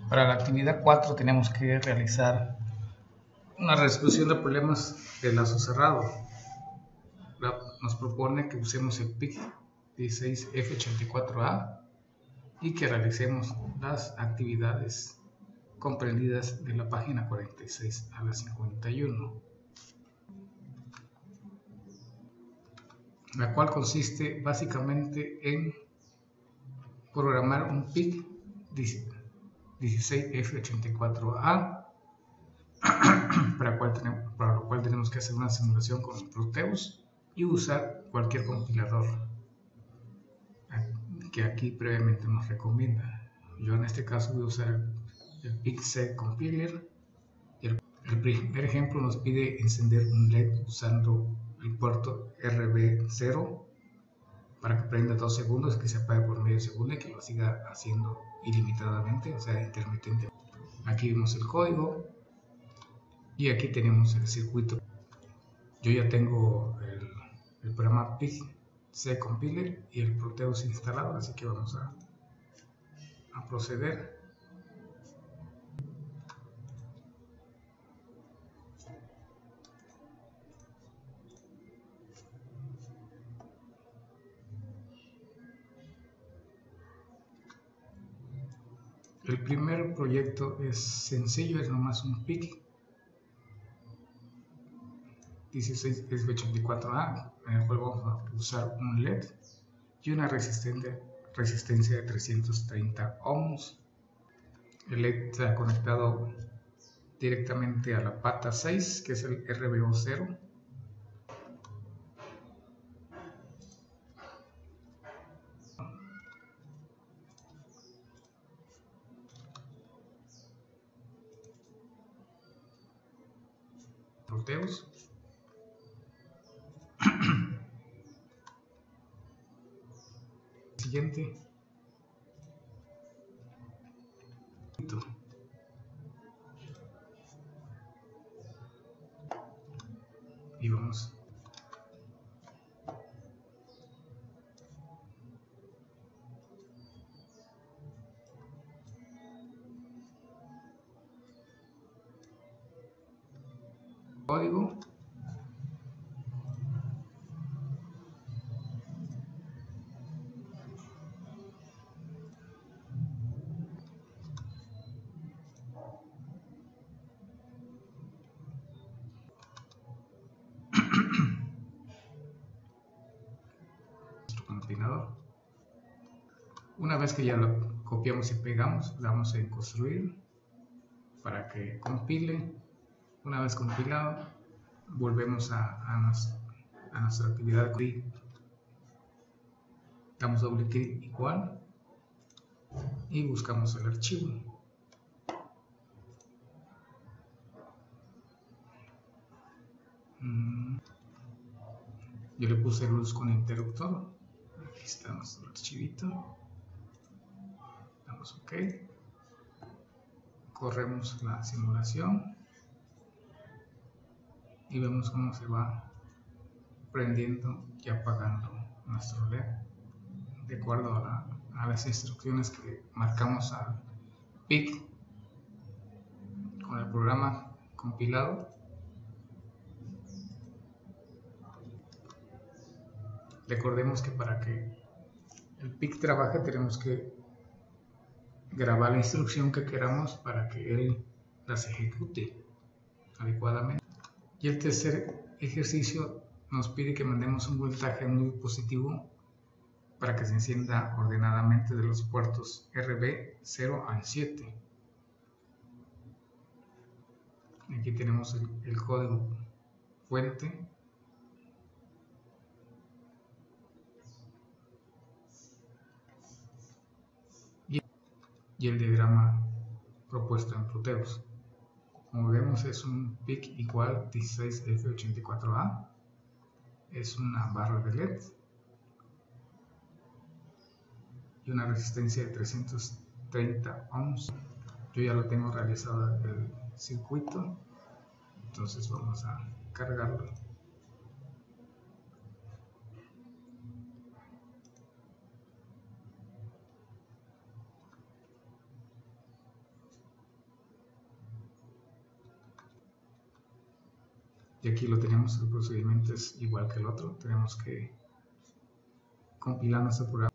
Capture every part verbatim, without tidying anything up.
Para la actividad cuatro tenemos que realizar una resolución de problemas de lazo cerrado. Nos propone que usemos el P I C dieciséis F ochenta y cuatro A y que realicemos las actividades comprendidas de la página cuarenta y seis a la cincuenta y uno, la cual consiste básicamente en programar un P I C dieciséis F ochenta y cuatro A para, cual tenemos, para lo cual tenemos que hacer una simulación con Proteus y usar cualquier compilador que aquí previamente nos recomienda. Yo en este caso voy a usar el P I C Compiler. El, el primer ejemplo nos pide encender un L E D usando el puerto R B cero para que prenda dos segundos, que se apague por medio segundo y que lo siga haciendo ilimitadamente, o sea, intermitente. Aquí vemos el código y aquí tenemos el circuito. Yo ya tengo el, el programa P I C Compiler y el Proteus instalado, así que vamos a, a proceder. El primer proyecto es sencillo, es nomás un P I C dieciséis F ochenta y cuatro A, en el cual vamos a usar un L E D y una resistencia, resistencia de trescientos treinta ohms. El L E D está conectado directamente a la pata seis, que es el R B O cero. Proteus. Siguiente. Y vamos. Código. Nuestro compilador. Una vez que ya lo copiamos y pegamos, le damos en construir para que compile. Una vez compilado, volvemos a, a, nos, a nuestra actividad. Damos doble clic igual y buscamos el archivo. Yo le puse luz con interruptor. Aquí está nuestro archivito. Damos OK. Corremos la simulación y vemos cómo se va prendiendo y apagando nuestro L E D de acuerdo a, la, a las instrucciones que marcamos al P I C con el programa compilado. Recordemos que para que el P I C trabaje tenemos que grabar la instrucción que queramos para que él las ejecute adecuadamente. Y el tercer ejercicio nos pide que mandemos un voltaje muy positivo para que se encienda ordenadamente de los puertos R B cero al siete. Aquí tenemos el, el código fuente. Y el diagrama propuesto en Proteus. Como vemos, es un P I C igual dieciséis F ochenta y cuatro A. Es una barra de L E D y una resistencia de trescientos treinta ohms. Yo ya lo tengo realizado el circuito, entonces vamos a cargarlo. Y aquí lo tenemos, el procedimiento es igual que el otro. Tenemos que compilar nuestro programa.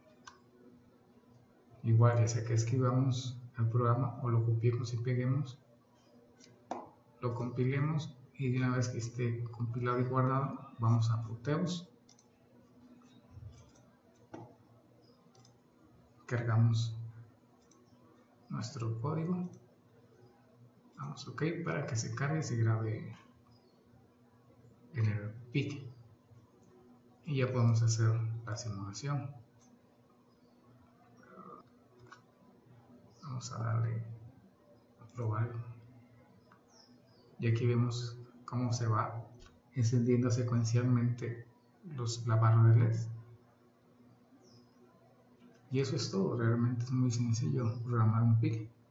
Igual, ya sea que escribamos el programa o lo copiemos y peguemos, lo compilemos y de una vez que esté compilado y guardado, vamos a Proteus, cargamos nuestro código, damos OK para que se cargue y se grabe en el P I C y ya podemos hacer la simulación. Vamos a darle a probar y aquí vemos cómo se va encendiendo secuencialmente los, la barra de L E D. Y eso es todo, realmente es muy sencillo programar un P I C.